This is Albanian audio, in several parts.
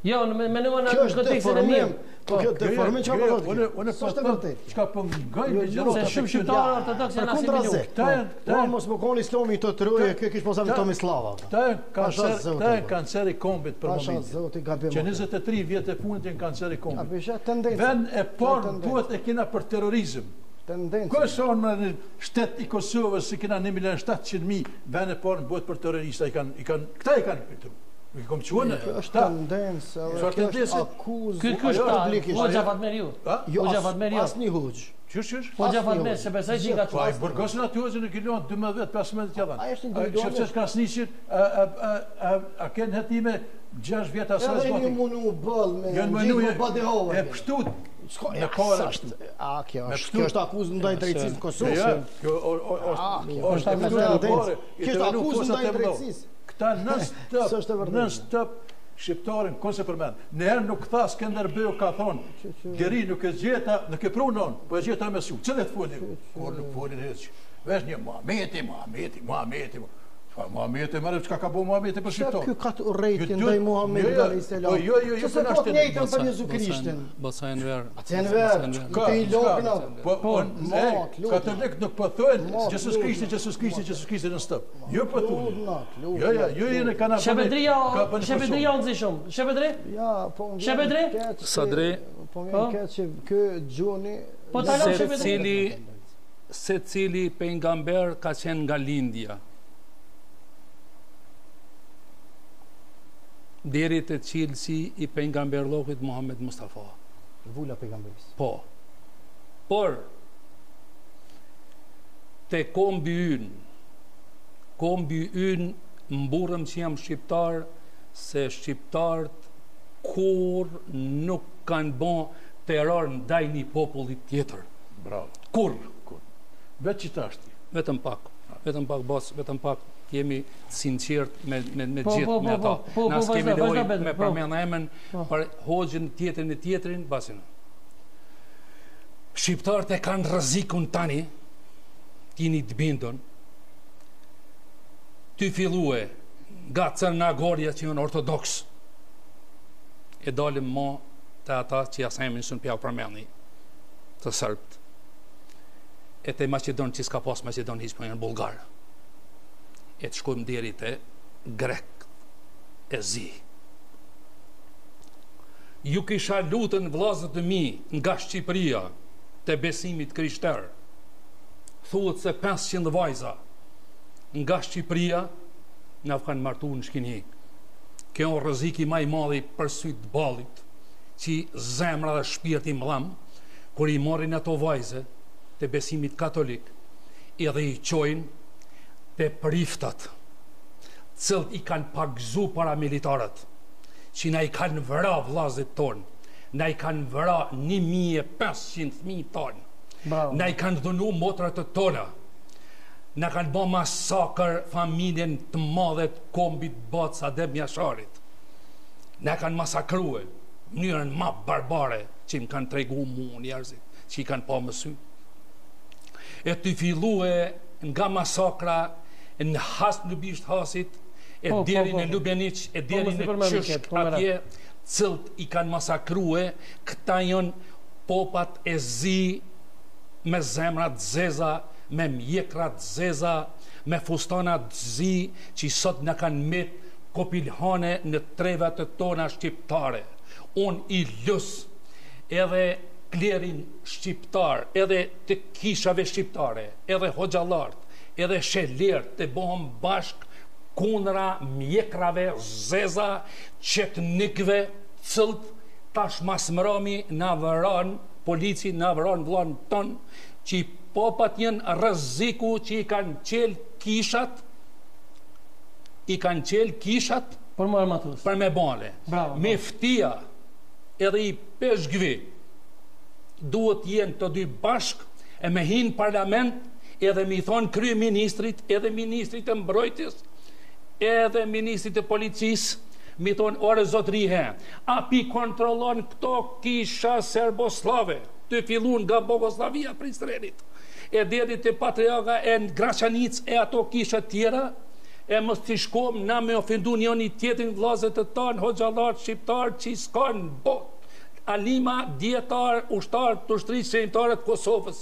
Jo, me në kontekstin e mirë. Po kjo deformim që apo Unë po vërtet. Çka po ngajnë ligjërat. Se shumë shqiptarë ortodoksë janë asimiluar. Këta mos më kohën Islami të troje, kjo kish posa me Tomislava. Këta janë kanceri kombit për momentin. Që 23 vjet e fundit janë kanceri kombit. Vend e parë duhet e kena për terrorizëm. Kërë sonë me në shtet i Kosovës, si kena 1.700.000, vend e parë në bëhet për terrorista, këta i kanë pëtru. Nuk i kom qënë. Kjo është tendencë, kjo është akuzë. Kjo është Hoxha Fatmer ju. Hoxha Fatmer ju. Asni Hoxh. Qysh? Hoxha Fatmer, se besoj që i ka Pa, i bërgosin aty Hoxhën e Gilon 12-15 tjadhan. A është individuale? Shëpses Krasniqin, a kenë hetime 6 vjetë asaj Edhe zbati. një munu bëllë me Janë gjithë mënuje më badehove. e pështut. Në parë kjo është akuzë ndaj drejtësisë në Kosovë. Kjo është Kjo është akuzë ndaj drejtësisë. Këta nën-stop shqiptarin, kënë se përmen. Nëherë nuk tha Skenderbeu ka thonë, Geri nuk e gjeta, nuk e prunon, po e gjeta me su. Cëllet folin? Kur nuk folin heq. Vesh një Muhameti. Muhameti, mërë që ka bo Muhameti për shqiptar. Kjo ka të urejtjen ndaj Muhamedi a.s. Që se po të njëjtën për Jezu Krishtin. Bosa Enver. Atë Enver, të i lokëna. Katolik nuk po thënë Jezus Krishti në stëp. Jo po thënë. Jo jene kanë Shepedria unë zi shumë. Shepedri? Ja, po më Shepedri? Sadri. Po më keq që kë gjuni... Se cili pejgamber ka qenë nga lindja. Deri të cilësi i pejgamberllokut Muhammed Mustafa. Vula pejgamberis. Po. Por te kombi yn mburëm që jam shqiptar, se shqiptarët kur nuk kanë bon terror ndaj një popullit tjetër. Bravo. Kur? Vetë që tashti. Vetëm pak, bos, vetëm pak jemi sinqert me gjithë me ata. Na s'kemi lojë me përmend emrin për Hoxhën tjetrin, basin. Shqiptarët e kanë rrezikun tani, tini të bindon. Ty fillue nga Crnagorja që janë ortodoks. E dalim mo të ata që jasemin sën pja përmendni të sërbët. E të Macedon që s'ka pas Macedon hiç po janë bulgarë. E të shkojmë deri të grek e zi. Ju kisha lutën vllazët e mi nga Shqipëria të besimit krishter. Thuhet se 500 vajza nga Shqipëria na kanë martuar në Shkini. Kjo është rrezik i më i madh për syt të ballit, që zemra dhe shpirti mllam kur i morrin ato vajze të besimit katolik, edhe i qojnë të priftat, cilët i kanë pagzu paramilitarët, që na i kanë vëra vllazët tonë, na i kanë vëra 1.500 tonë, na i kanë dhunu motrat të tona, na kanë bë masakër familjen të madhe të kombit Bac Adem Jasharit, na kanë masakruar në mënyrën më barbare që më kanë treguar mua njerëzit që i kanë pa më sy. E të fillue nga masakra në Has në Bisht Hasit, e deri në Lubenic, e deri në Qyshk atje, cilët i kanë masakrue, këta janë popat e zi me zemrat zeza, me mjekrat zeza, me fustanat zi, që sot në kanë met kopilhane në trevat të tona shqiptare. Unë i lus edhe klerin shqiptar, edhe të kishave shqiptare, edhe hoxhalart, edhe shelert të bohëm bashk kundra mjekrave zeza, qetnikve, cëlt tash mas mërami na vëran, polici na vëran vllain ton, që popat janë rreziku që i kanë qel kishat, për me bale. Me ftia edhe i peshgvi duhet jenë të dy bashk e me hinë parlament edhe mi thonë kryeministrit edhe ministrit e mbrojtjes edhe ministrit e policisë mi thonë ore zotrihe api kontrolon këto kisha serboslave të fillun nga Bogoslavia Pristrenit e deri të Patriarka e në Graçanic e ato kisha tjera e mos t'i shkom na me ofendu njëri tjetrin vllazët e tanë, hoxhallar shqiptar që s'kan bot. Alima, dietar, ushtar të ushtrisë shënimtare të Kosovës.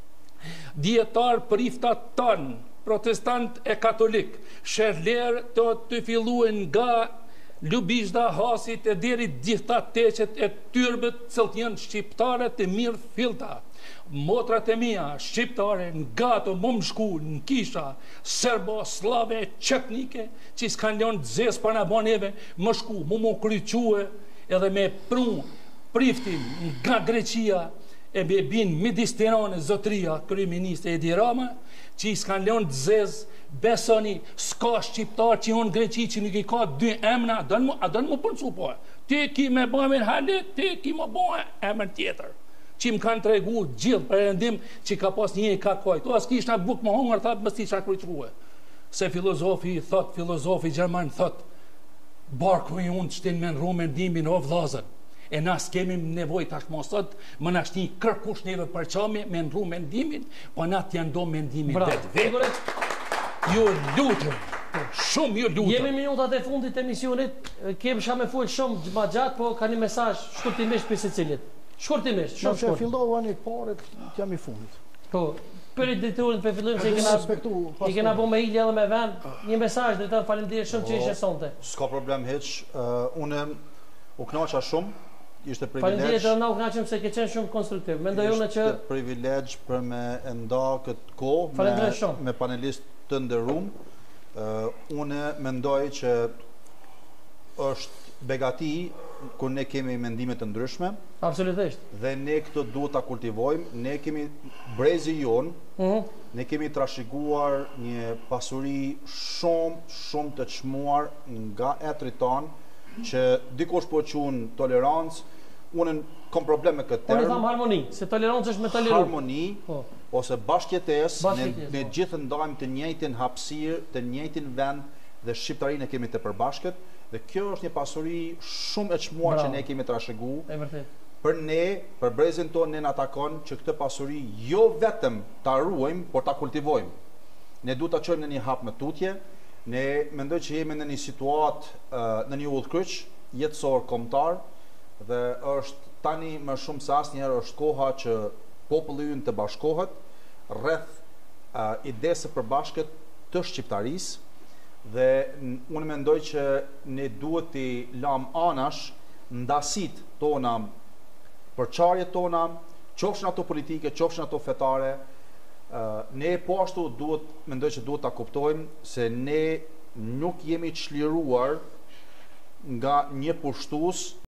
Dietar prifta tanë, protestant e katolik, sherler të filluen nga Lubishda, Hasit e deri gjithta teqet e tyrbet cëllët janë shqiptare të mirë filta. Motrat e mia, shqiptare, nga të më shku në kisha, serbo, slave, qetnike, që s'kan lënë zes për në baneve, më shku, më kryque, edhe me priftin nga Greqia, e me bin midis Tiranës zotria kryeministri Edi Rama, që i s'kan lënë zez, besoni, s'ka shqiptar që unë Greqi që nuk i ka 2 emna, a dënë më përcu po, ti ki me bëjmë në halet, ti ki më bëjmë emër tjetër, që më kanë tregu gjithë për rendim që ka pas një i ka kojtë, o as kishna buk më hongër, thatë mës ti qa kryqruhe, se filozofi Gjerman thot, barku i unë qëtin me në ru mendimin o vllazën, e na s'kemi nevoj tashmë sot, më na shti kërkush neve për qami me ndru mendimin, po na t'ja ndo mendimin vetë. Ju lutëm, shumë ju lutëm. Jemi minutat e fundit të emisionit, kemë shka me full shumë ma gjatë, po ka një mesazh shkurtimisht për secilit. Shkurtimisht, shumë shkurt. Që filloha një paret, t'jam i fundit. Po, për drejtorin për fillim që i kena bo me ilje edhe me vend, një mesazh drejtor, faleminderit shumë që ishe sonte. S'ka problem hiç, unë u kënaqa shumë. Ishte privilegj. Faleminderit edhe na u kënaqëm se ke qenë shumë konstruktiv. Mendoj unë që ishte privilegj për me nda këtë kohë me panelistë të nderuar. Unë mendoj që është begati kur ne kemi mendime të ndryshme. Absolutisht. Dhe ne këtë duhet ta kultivojmë. Ne kemi brezi jon. Ne kemi trashëguar një pasuri shumë të çmuar nga etrit ton, që dikush po quhen tolerancë, unë kam problem me këtë term. Unë tham harmoni, se tolerancë është me tolerim. Harmoni ose bashkëjetesë, ne gjithë ndajmë të njëjtin hapësirë, të njëjtin vend dhe shqiptarinë e kemi të përbashkët, dhe kjo është një pasuri shumë e çmuar që ne kemi trashëguar. Është vërtet. Për ne, për brezin tonë ne na takon që këtë pasuri jo vetëm ta ruajmë, por ta kultivojmë. Ne duhet ta çojmë në një hap me tutje. Ne mendoj që jemi në një situatë, në një udhkryq jetësor kombëtar, dhe është tani më shumë se asnjëherë është koha që populli ynë të bashkohet rreth idesë së përbashkët të shqiptarisë, dhe unë mendoj që ne duhet t'i lam anash ndasit tona, përçarjet tona, qofshin ato politike, qofshin ato fetare. Ne po ashtu mendoj që duhet ta kuptojmë se ne nuk jemi çliruar nga një pushtues